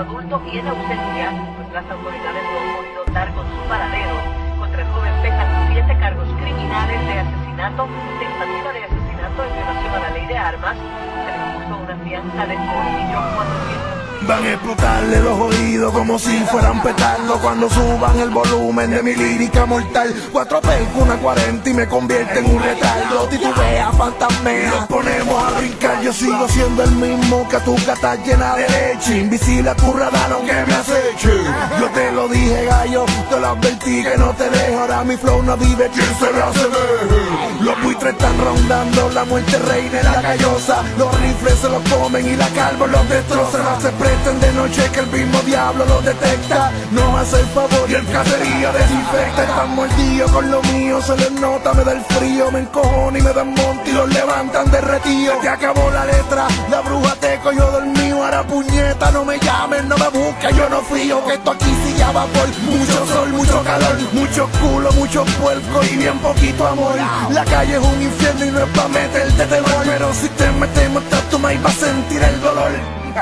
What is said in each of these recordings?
adulto y en ausencia, pues las autoridades no han podido dar con su paradero. Contra el joven pesan 7 cargos criminales de asesinato, tentativa de asesinato y violación a la ley de armas. Se le impuso una fianza de 1.400.000. Van a explotarle los oídos como si fueran petardos cuando suban el volumen de mi lírica mortal. 4 pelcos, una 40 y me convierte en un retardo. Titubea, fantasmea, nos ponemos a brincar. Yo sigo siendo el mismo que tu gata llena de leche. Invisible a tu radar aunque me aceche. Yo te lo dije, gallo, te lo advertí que no te dejo. Ahora mi flow no vive, ¿quién se lo asemeje? Los buitres están rondando, la muerte reina en la callosa. Los rifles se los comen y la calvo los destrozan. Hace de noche que el mismo diablo los detecta. No hace el favor y el cacería desinfecta. Están mordidos con lo mío, se les nota, me da el frío. Me encojono y me dan monte y los levantan derretidos. Ya acabó la letra, la bruja te cogió del mío. Ahora puñeta, no me llamen, no me busques, yo no frío. Que esto aquí sí ya va por mucho sol, mucho calor, mucho culo, mucho puerco y bien poquito amor. La calle es un infierno y no es pa' meterte temor. Pero si te metemos tú me vas a sentir el dolor.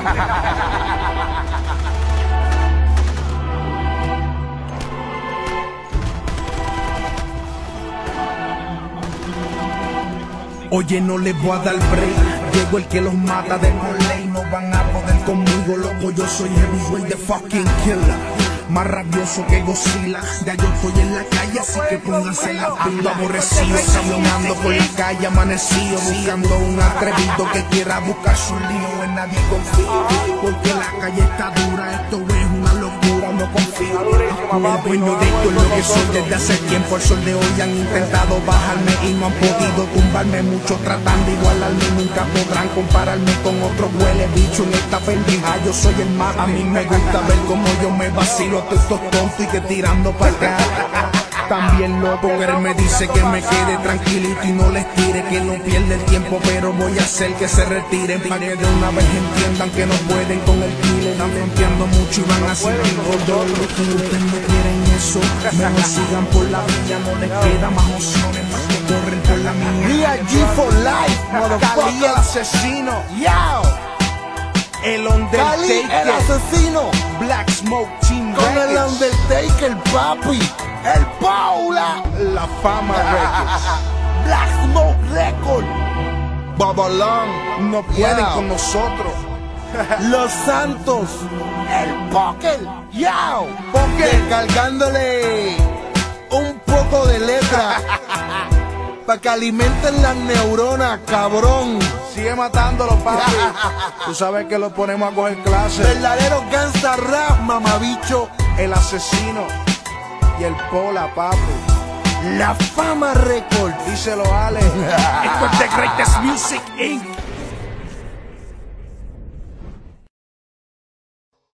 Oye, no les voy a dar break. Llegó el que los mata de por ley. No van a poder conmigo, loco. Yo soy heavyweight, the fucking killer. Más rabioso que Godzilla. Ya yo estoy en la calle, así que pónganse la pila. Aborrecido, caminando por la calle amanecido, buscando un atrevido que quiera buscar su lío. En nadie confío, porque la calle está dura. Esto es una locura, no confío. El dueño de esto es lo que soy desde hace tiempo. El sol de hoy han intentado bajarme y no han podido tumbarme. Muchos tratando de igualarme, nunca podrán compararme con otro huele bicho en esta pendeja. Yo soy el más. A mí me gusta ver cómo yo me vacilo a todos estos tontos y que tirando para acá. También loco, él me dice que me quede tranquilito y no les tire, que no pierda el tiempo, pero voy a hacer que se retiren para que de una vez entiendan que no pueden con el killer. Están fronteando mucho y van a sentir dolor. Si ustedes no quieren eso, mejor sigan por la vía, no les queda más opciones más que correr por la mía. G for life, Cali el asesino, Yao. el Undertaker, Cali el asesino, Black Smoke Team con el Records, Undertaker, papi, el Paula, La Fama Records. Black Smoke Record, Babalán, no pueden Yeah. con nosotros. Los Santos, el Poker, Yao, Poker, cargándole un poco de letra para que alimenten las neuronas, cabrón. Sigue matándolo, papi. Tú sabes que lo ponemos a coger clase. Verdadero gangsta rap, mamabicho. El asesino y el Pola, papi. La Fama Record. Díselo, Ale. Esto es The Greatest Music Inc.